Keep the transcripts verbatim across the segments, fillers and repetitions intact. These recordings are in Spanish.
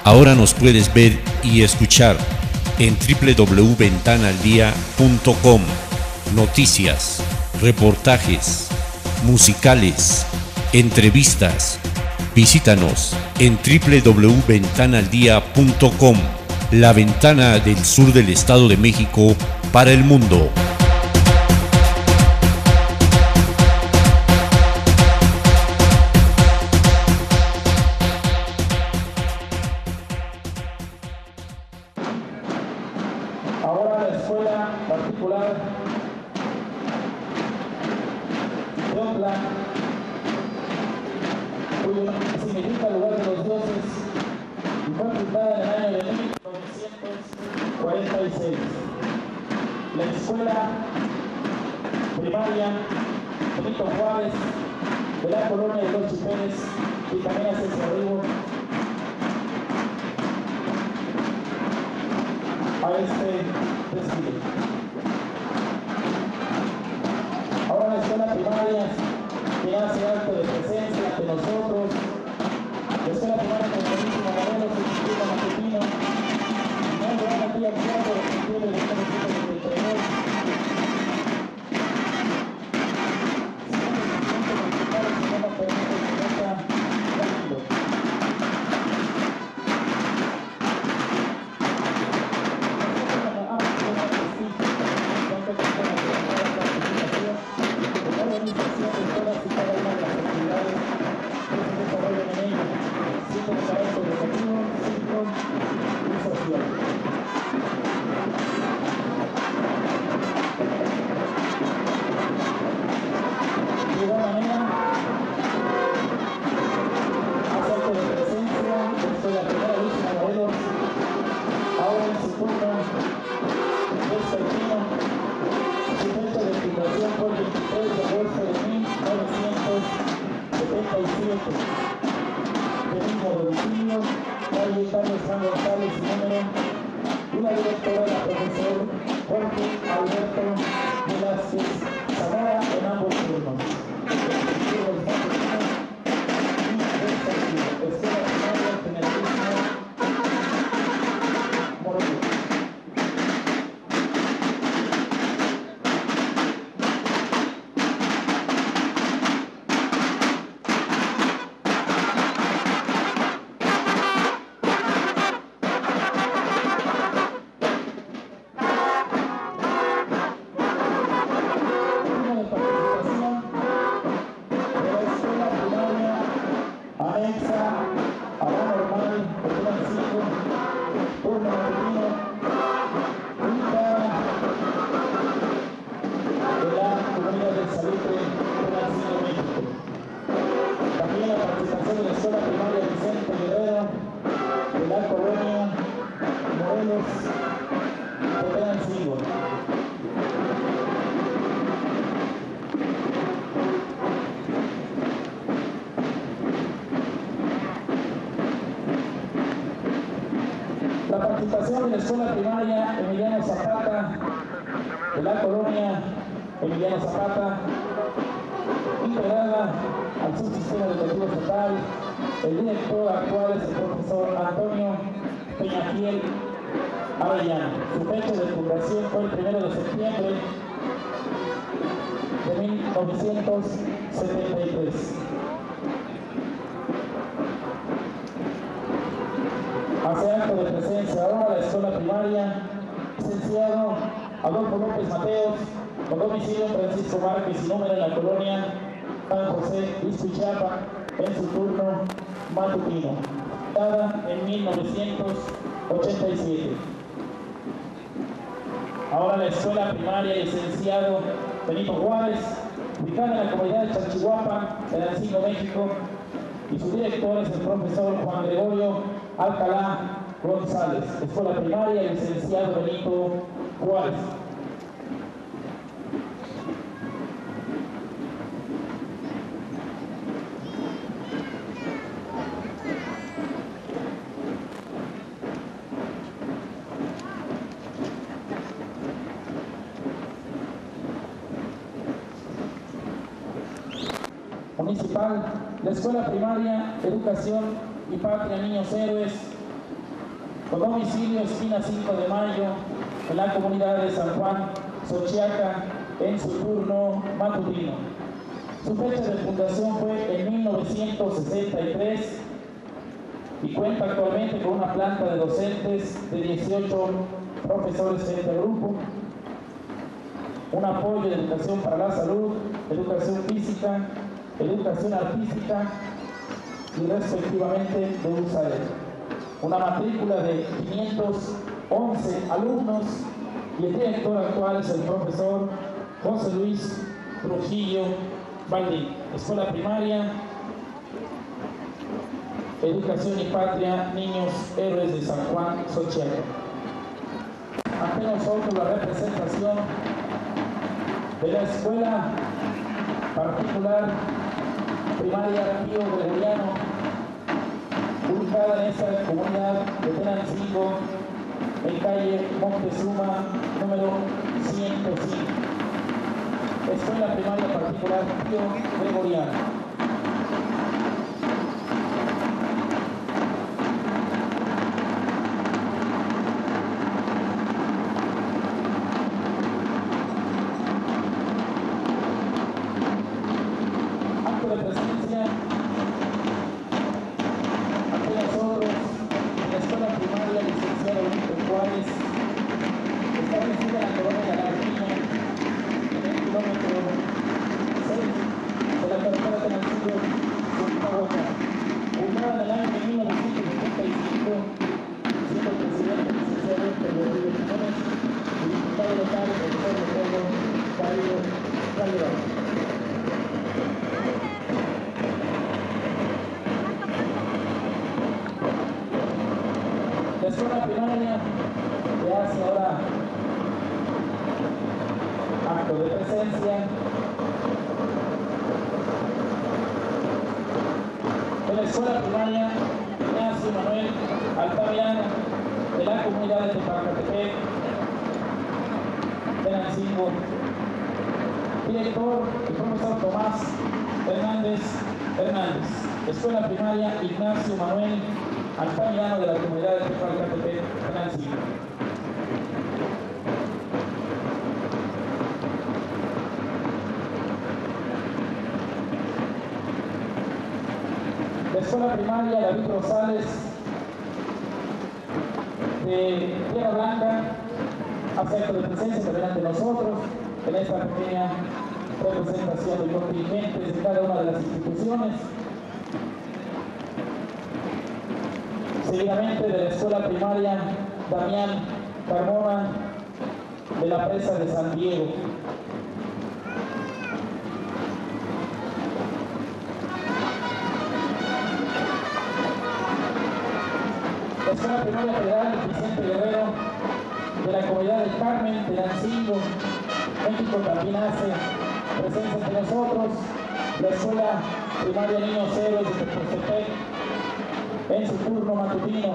Ahora nos puedes ver y escuchar en doble u doble u doble u punto ventana al día punto com. Noticias, reportajes, musicales, entrevistas. Visítanos en doble u doble u doble u punto ventana al día punto com, la ventana del sur del Estado de México para el mundo. Ahora la escuela particular de Otla, cuyo nombre significa lugar de los dioses, y fue fundada en el año de mil novecientos cuarenta y seis. La escuela primaria Benito Juárez de la colonia de Los Chiperes y también hacia el arribo a este desfile. Ahora la escuela primaria que hace acto de presencia ante nosotros, la escuela primaria con el mismo Morelos, el sistema matutino, no le van aquí al cuarto de septiembre de mil novecientos setenta y dos. La participación de la escuela primaria Emiliano Zapata de la colonia Emiliano Zapata, integrada al subsistema educativo estatal. El director actual es el profesor Antonio Peñafiel Arellano. Su fecha de fundación fue el primero de septiembre de mil novecientos setenta y tres. Hace acto de presencia ahora la escuela primaria, licenciado Adolfo López Mateos, con domicilio Francisco Márquez y número en la colonia San José, Izquichapa, en su turno matutino, dada en mil novecientos ochenta y siete. Ahora la escuela primaria licenciado Benito Juárez, ubicada en la comunidad de Chalchihuapa, en Ancino, México, y su director es el profesor Juan Gregorio Alcalá González. Escuela primaria licenciado Benito Juárez. Municipal, la escuela primaria, educación y patria, niños héroes, con domicilio esquina cinco de mayo, en la comunidad de San Juan, Xochiaca, en su turno matutino. Su fecha de fundación fue en mil novecientos sesenta y tres y cuenta actualmente con una planta de docentes de dieciocho profesores frente al grupo, un apoyo de educación para la salud, educación física, educación artística y respectivamente de U S A E D. Una matrícula de quinientos once alumnos y el director actual es el profesor José Luis Trujillo Baldín. Escuela primaria, Educación y Patria, Niños Héroes de San Juan, Xochiaca. Ante nosotros la representación de la escuela particular primaria Pío Gregoriano, ubicada en esta comunidad de Tenancingo, en calle Montezuma, número ciento cinco. Escuela primaria particular Pío Gregoriano. De presencia ante nosotros en la escuela primaria licenciado Benito Juárez, establecida en la colonia de la Arquina, en el kilómetro seis de la carretera de Tenancingo, Zulpahuaca, fundada en el año de mil novecientos setenta y cinco, siendo presidente licenciado Héctor Rodríguez Jiménez y diputado local el profesor Leopoldo Darío Calderón. La escuela primaria que hace ahora acto de presencia de la escuela primaria Ignacio Manuel Altamirano de la comunidad de Tepacatepec, Tenancingo. Director el profesor Tomás Hernández Hernández. Escuela primaria Ignacio Manuel Altamirano de la comunidad de Tepacatepec, Tenancingo. La escuela primaria David Rosales de Tierra Blanca hace acto de presencia también ante nosotros en esta pequeña representación de contingentes de cada una de las instituciones. Seguidamente de la escuela primaria Damián Carmona de la presa de San Diego. La escuela primaria federal Vicente Guerrero de la comunidad del Carmen, Tenancingo, México también hace presencia entre nosotros. La escuela primaria Niños Héroes de Tepoztepec en su turno matutino.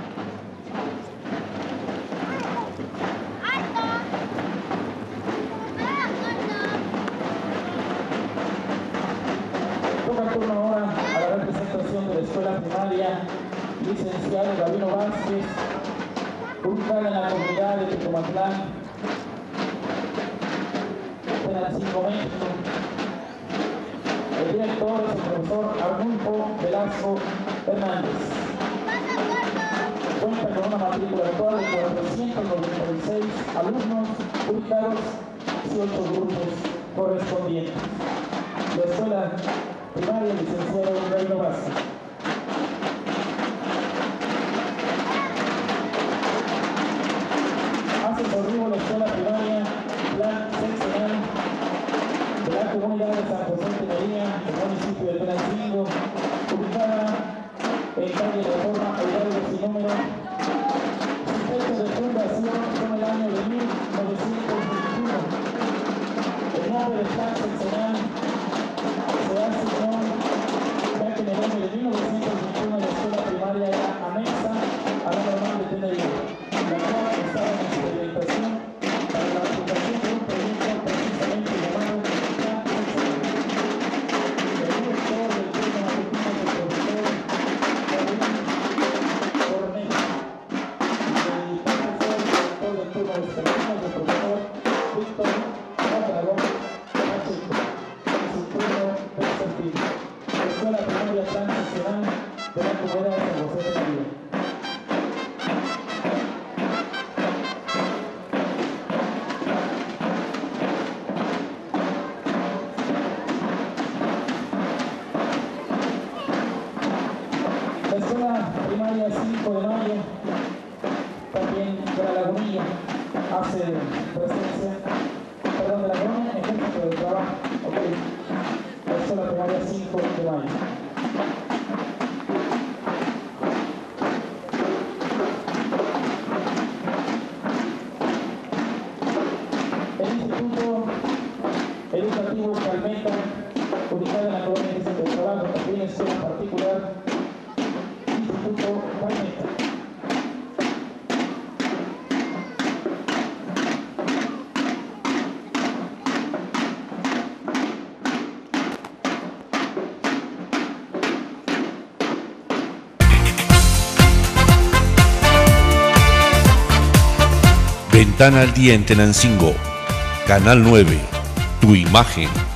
Toca turno ahora a la representación de la escuela primaria licenciado Gabino Vázquez, ubicada en la comunidad de Tecomatlán, Tenancingo, México. El director es el profesor Arnulfo Velasco Hernández. Cuenta con una matrícula actual de cuatrocientos noventa y seis alumnos, ubicados dieciocho grupos correspondientes. La escuela primaria licenciado Gabino Vázquez. Hace por rumbo la escuela primaria Plan Seccional de la comunidad de San José de María, el municipio de Tenancingo, ubicada en calle Reforma Hidalgo sin número. Su fecha de fundación fue el año de mil novecientos veintiuno. El nombre del Plan Seccional se asignó ya que en el año de mil novecientos veintiuno la escuela primaria era anexa a la normal de Tenerife, la cual estaba en experimentación para la aplicación de un proyecto precisamente llamado Plan Seccional. El director del turno matutino es el profesor Gabriel Cornejo. de Mayo. El Instituto Educativo Calmeta, ubicado en la colonia de Centro de Trabajo, también es escuela particular, Instituto Calmeta. Ventana al Día en Tenancingo, Canal nueve, tu imagen.